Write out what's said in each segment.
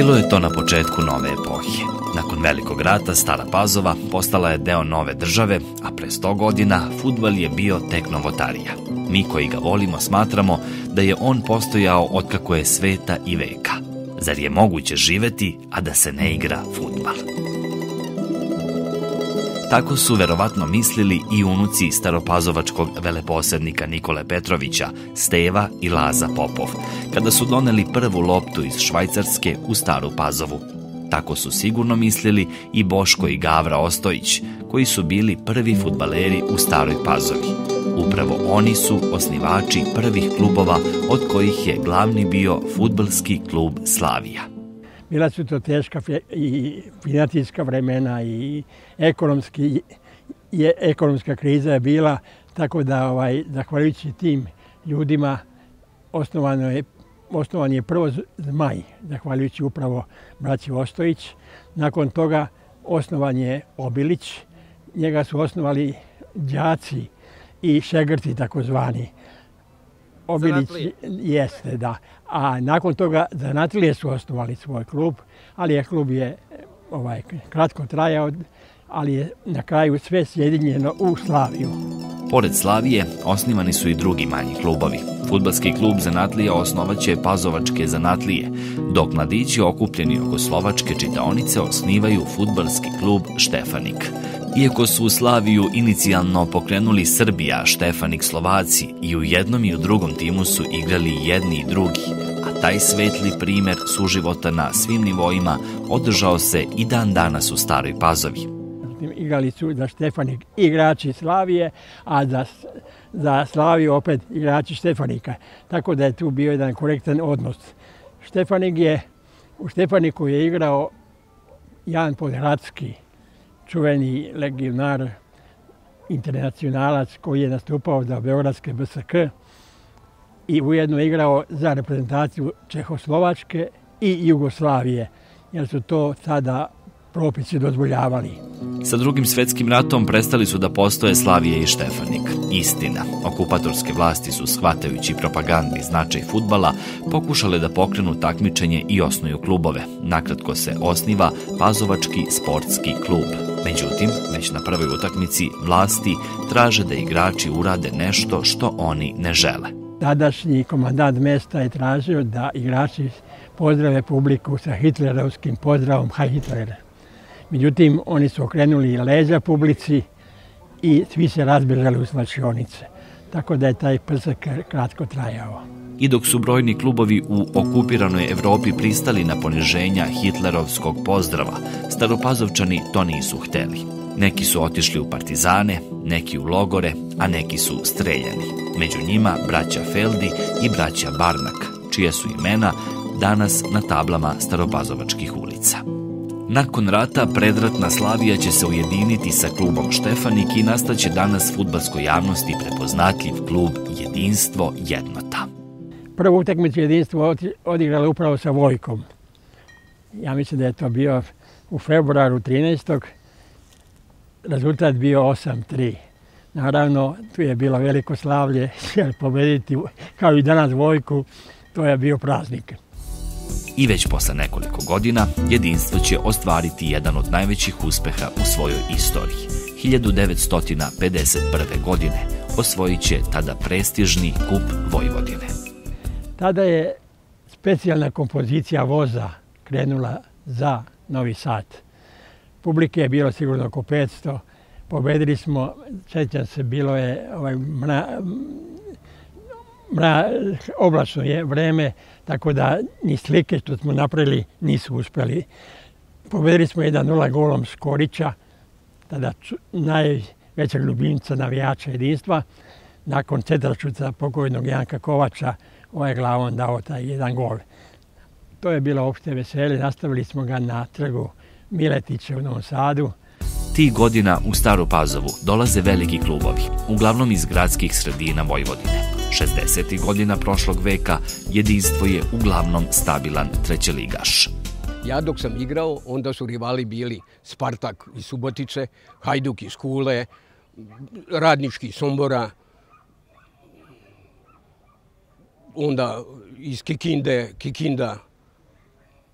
Bilo je to na početku nove epohe. Nakon Velikog rata Stara Pazova postala je deo nove države, a pre 100 godina fudbal je bio tek novotarija. Mi koji ga volimo smatramo da je on postojao otkako je sveta i veka. Zar je moguće živeti, a da se ne igra fudbal? Tako su verovatno mislili i unuci staropazovačkog veleposednika Nikole Petrovića, Steva i Laza Popov, kada su doneli prvu loptu iz Švajcarske u Staru Pazovu. Tako su sigurno mislili i Boško i Gavra Ostojić, koji su bili prvi fudbaleri u Staroj Pazovi. Upravo oni su osnivači prvih klubova, od kojih je glavni bio fudbalski klub Slavija. Bila su to teška i financijska vremena i ekonomska kriza je bila, tako da zahvaljujući tim ljudima osnovan je prvo Zmaj, zahvaljujući upravo braći Ostojić. Nakon toga osnovan je Obilić, njega su osnovali đaci i šegrti takozvani. Obilić jeste, da. A nakon toga zanatlije su osnovali svoj klub, ali klub je kratko trajao, ali je na kraju sve sjedinjeno u Slaviju. Pored Slavije, osnivani su i drugi manji klubovi. Fudbalski klub zanatlija osnovaće Pazovačke zanatlije, dok mladići okupljeni oko slovačke čitaonice osnivaju fudbalski klub Štefanik. Iako su u Slaviju inicijalno pokrenuli Srbija, Štefanik Slovaci, i u jednom i u drugom timu su igrali jedni i drugi, a taj svetli primer suživota na svim nivoima održao se i dan danas u Staroj Pazovi. Igrali su za Štefanik igrači Slavije, a za Slaviju opet igrači Štefanika. Tako da je tu bio jedan korektan odnos. U Štefaniku je igrao Jan Podhradski, čuveni legionar, internacionalac koji je nastupao za beogradske BSK i ujedno igrao za reprezentaciju Čehoslovačke i Jugoslavije, jer su to tada propisi dozvoljavali. Sa Drugim svetskim ratom prestali su da postoje Slavije i Štefanik. Istina, okupatorske vlasti su, shvatajući propagandni značaj fudbala, pokušale da pokrenu takmičenje i osnuju klubove. Nakratko se osniva Pazovački sportski klub. Međutim, već na prvoj utakmici vlasti traže da igrači urade nešto što oni ne žele. Tadašnji komandant mesta je tražio da igrači pozdrave publiku sa hitlerovskim pozdravom Heil Hitler. Međutim, oni su okrenuli leđa publici i svi se razbežali u slačionice. Tako da je taj prsak kratko trajao. I dok su brojni klubovi u okupiranoj Evropi pristali na poniženja hitlerovskog pozdrava, Staropazovčani to nisu hteli. Neki su otišli u partizane, neki u logore, a neki su streljani. Među njima braća Feldi i braća Barnak, čije su imena danas na tablama staropazovačkih ulica. Nakon rata predratna Slavija će se ujediniti sa klubom Štefanik i nastaće danas fudbalskoj javnosti prepoznatljiv klub Jedinstvo Jednota. Prvu utakmicu Jedinstvo odigrala upravo sa Vojkom. Ja mislim da je to bio u februaru 13. Rezultat bio 8-3. Naravno, tu je bilo veliko slavlje, jer pobediti kao i danas Vojku, to je bio praznik. I već posle nekoliko godina Jedinstvo će ostvariti jedan od najvećih uspeha u svojoj istoriji. 1951. godine osvojit će tada prestižni kup Vojvodine. Tada je specijalna kompozicija voza krenula za Novi Sad. Publike je bilo sigurno oko 500. Pobedili smo, sjećam se, bilo je oblačno je vreme, tako da ni slike što smo napravili nisu uspjeli. Pobedili smo 1-0 golom Skorića, tada najvećeg ljubimca navijača Jedinstva. Nakon centaršuta pokojnog Janka Kovača, ovaj glavom dao taj jedan gol. To je bilo opšte veselje, nastavili smo ga na trgu Miletića u Novom Sadu. Tih godina u Staru Pazovu dolaze veliki klubovi, uglavnom iz gradskih sredina Vojvodine. 60. godina prošlog veka Jedinstvo je uglavnom stabilan trećeligaš. Ja dok sam igrao, onda su rivali bili Spartak iz Subotice, Hajduk iz Kule, Radnički iz Sombora, onda iz Kikinda,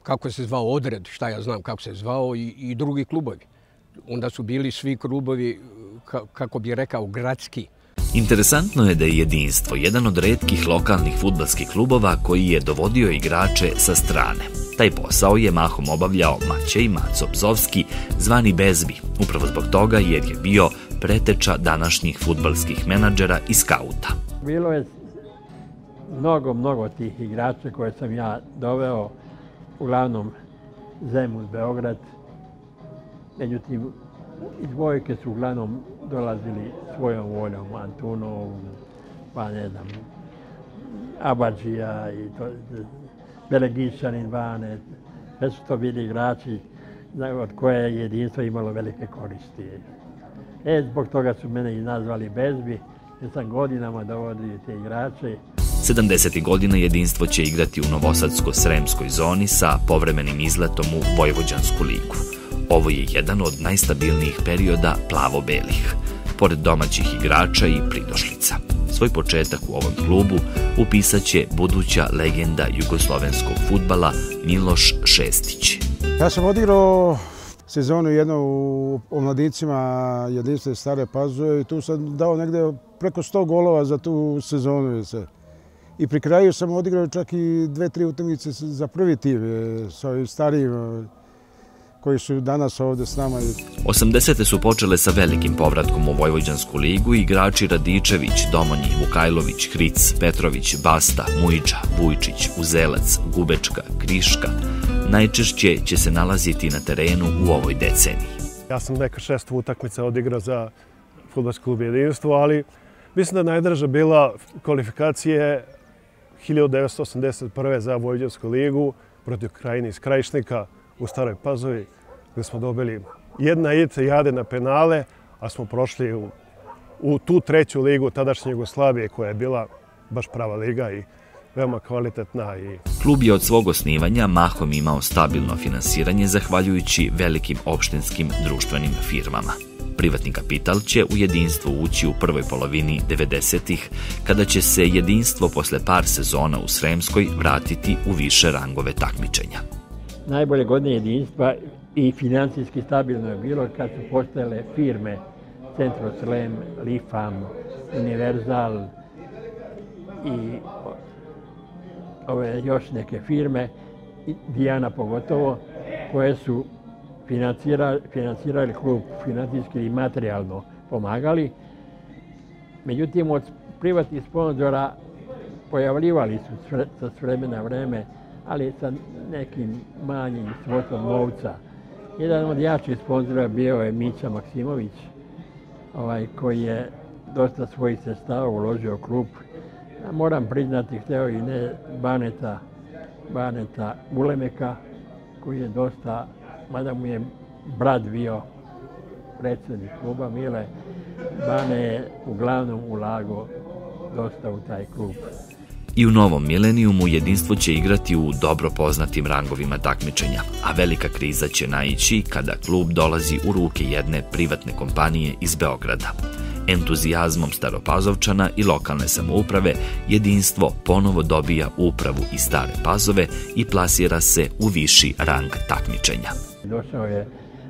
kako se zvao Odred, šta ja znam kako se zvao, i drugi klubovi. Onda su bili svi klubovi, kako bi rekao, gradski. Interesantno je da je Jedinstvo jedan od retkih lokalnih fudbalskih klubova koji je dovodio igrače sa strane. Taj posao je mahom obavljao Maćej Maco Bzovski, zvani Bezbi, upravo zbog toga jer je bio preteča današnjih fudbalskih menadžera i skauta. Bilo je mnogo tih igrača koje sam ja doveo, uglavnom Zemun, Beograd. Međutim, i dvojke su uglavnom dolazili svojom voljom, Antunov, pa ne znam, Abadžija i Belegićanin, Vane. Sve su to bili igrači od koje je Jedinstvo imalo velike koristi. Zbog toga su mene i nazvali Bezbi, jer sam godinama dovodio te igrače. 70. godina Jedinstvo će igrati u Novosadsko-Sremskoj zoni sa povremenim izletom u Vojvođansku ligu. Ovo je jedan od najstabilnijih perioda plavo-belih, pored domaćih igrača i pridošlica. Svoj početak u ovom klubu upisat će buduća legenda jugoslovenskog fudbala Miloš Šestić. Ja sam odigrao sezonu jednu u omladincima Jedinstva Stare Pazove i tu sam dao negde preko 100 golova za tu sezonu. I pri kraju sam odigrao čak i 2-3 utakmice za prvi tim sa ovim starijim koji su danas ovde s nama. 80. su počele sa velikim povratkom u Vojvođansku ligu i igrači Radičević, Domonji, Vukajlović, Hric, Petrović, Basta, Mujiđa, Vujčić, Uzelac, Gubečka, Kriška. Najčešće će se nalaziti na terenu u ovoj deceniji. Ja sam neka 6 utakmica odigrao za fudbalski klub Jedinstvo, ali mislim da najdraža bila kvalifikacije 1981. za Vojvođansku ligu protiv Krajine iz Krajišnika u Staroj Pazovi, gdje smo dobili 1-1 jade na penale, a smo prošli u tu treću ligu tadašnje Jugoslavije, koja je bila baš prava liga i veoma kvalitetna. Klub je od svog osnivanja mahom imao stabilno finansiranje zahvaljujući velikim opštinskim društvenim firmama. Privatni kapital će u Jedinstvo ući u prvoj polovini 90-ih, kada će se Jedinstvo posle par sezona u Sremskoj vratiti u više rangove takmičenja. Najbolje godine Jedinstva i financijski stabilno je bilo kad su postojale firme Centroslem, Lifam, Univerzal i ove još neke firme, Dijana pogotovo, koje su financirali klub financijski i materijalno pomagali. Međutim, od privatnih sponzora pojavljivali su sa vremena na vreme, ali sa nekim manjim svotom novca. Jedan od jačih sponzora bio je Mića Maksimović, koji je dosta svojih sredstava uložio u klub. Moram priznati, hteo i ne Baneta Ulemeka, koji je dosta, mada mu je brat bio predsjednik kluba Mile, Bane je uglavnom ulagao dosta u taj klub. I u novom milenijumu Jedinstvo će igrati u dobro poznatim rangovima takmičenja, a velika kriza će naići kada klub dolazi u ruke jedne privatne kompanije iz Beograda. Entuzijazmom Staropazovčana i lokalne samouprave Jedinstvo ponovo dobija upravu iz Stare Pazove i plasira se u viši rang takmičenja. Došao je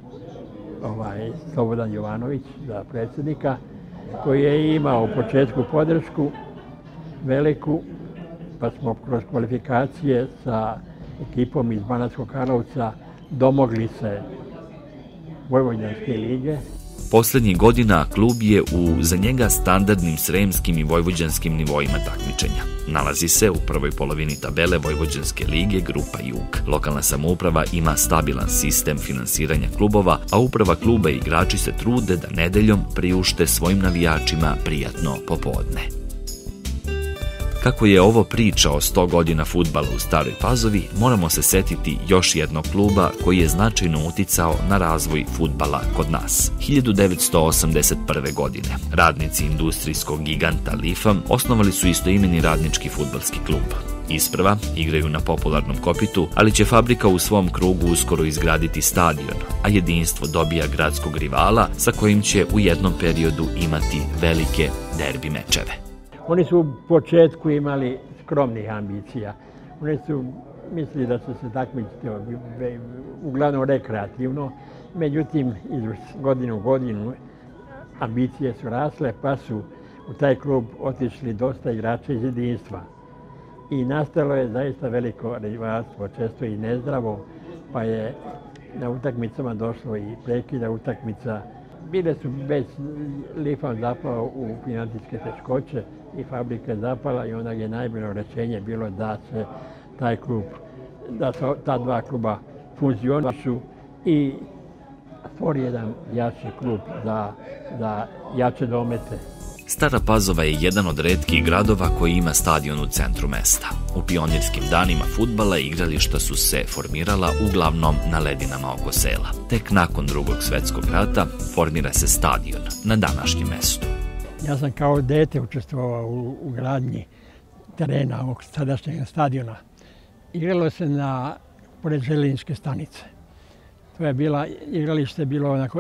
Slobodan Jovanović za predsjednika, koji je imao u početku podršku veliku, pa smo kroz kvalifikacije sa ekipom iz Banatskog Karlovca domogli se Vojvođanske lige. Poslednjih godina klub je u za njega standardnim sremskim i vojvođanskim nivoima takmičenja. Nalazi se u prvoj polovini tabele Vojvođanske lige Grupa Jug. Lokalna samouprava ima stabilan sistem finansiranja klubova, a uprava kluba i igrači se trude da nedeljom priušte svojim navijačima prijatno popodne. Kako je ovo priča o 100 godina fudbala u Staroj Pazovi, moramo se setiti još jednog kluba koji je značajno uticao na razvoj fudbala kod nas. 1981. godine radnici industrijskog giganta Lifam osnovali su istoimeni radnički fudbalski klub. Isprva igraju na popularnom Kopitu, ali će fabrika u svom krugu uskoro izgraditi stadion, a Jedinstvo dobija gradskog rivala sa kojim će u jednom periodu imati velike derbi mečeve. Oni su u početku imali skromnih ambicija. Oni su mislili da će se takmičiti uglavnom rekreativno. Međutim, iz godinu u godinu ambicije su rasle, pa su u taj klub otišli dosta igrača iz jedinstva. I nastalo je zaista veliko rivalstvo, često i nezdravo, pa je na utakmicama došlo i prekida utakmica. Bile su već Lifan zapao u financijske teškoće i fabrika je zapala i onda je najbolje rješenje bilo da se taj klub, da se ta dva kluba fuzionišu i stvori jedan jači klub za jače domete. Stara Pazova je jedan od retkih gradova koji ima stadion u centru mesta. U pionirskim danima fudbala igrališta su se formirala uglavnom na ledinama oko sela. Tek nakon Drugog svjetskog rata formira se stadion na današnjem mestu. Ja sam kao dete učestvovao u gradnji terena ovog sadašnjeg stadiona. Igralo se pored željezničke stanice. To je igralište bilo onako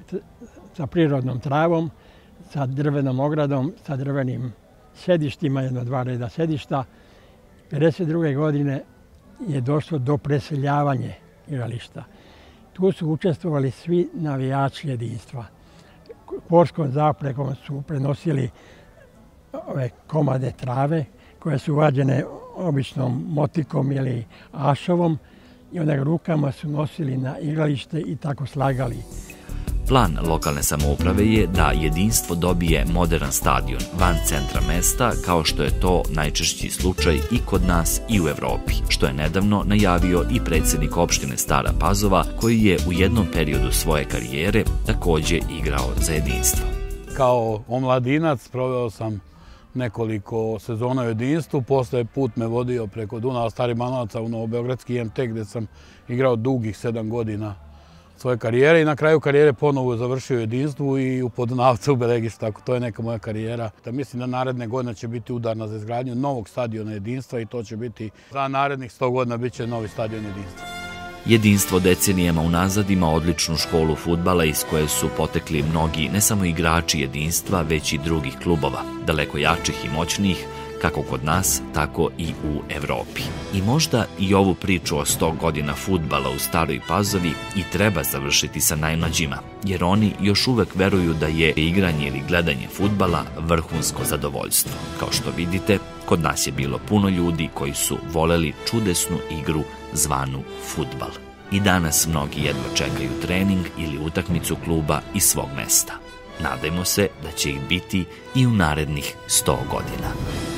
sa prirodnom travom, sa drvenom ogradom, sa drvenim sedištima, 1-2 reda sedišta. 1952. godine je došlo do preseljavanja igrališta. Tu su učestvovali svi navijači jedinstva. Korskom zaprekom su prenosili ove komade trave koje su vađene običnom motikom ili ašovom i onda rukama su nosili na igralište i tako slagali. Plan lokalne samouprave je da jedinstvo dobije modern stadion van centra mesta, kao što je to najčešći slučaj i kod nas i u Evropi, što je nedavno najavio i predsjednik opštine Stara Pazova, koji je u jednom periodu svoje karijere također igrao za jedinstvo. Kao omladinac proveo sam nekoliko sezona u jedinstvu, posle put me vodio preko Dunava Stari Manovaca u Novobeogradski IMT gdje sam igrao dugih 7 godina svoje karijere i na kraju karijere ponovo završio u jedinstvu i u Podunavcu u Belegištu, tako to je neka moja karijera. Da mislim da naredne godine će biti udarna za izgradnju novog stadiona jedinstva i to će biti za narednih 100 godina bit će novi stadion jedinstva. Jedinstvo decenijama unazad ima odličnu školu fudbala iz koje su potekli mnogi ne samo igrači jedinstva, već i drugih klubova, daleko jačih i moćnijih, kako kod nas, tako i u Evropi. I možda i ovu priču o 100 godina fudbala u Staroj Pazovi i treba završiti sa najmlađima, jer oni još uvek veruju da je igranje ili gledanje fudbala vrhunsko zadovoljstvo. Kao što vidite, kod nas je bilo puno ljudi koji su voleli čudesnu igru zvanu fudbal. I danas mnogi jedva čekaju trening ili utakmicu kluba iz svog mesta. Nadajmo se da će ih biti i u narednih 100 godina.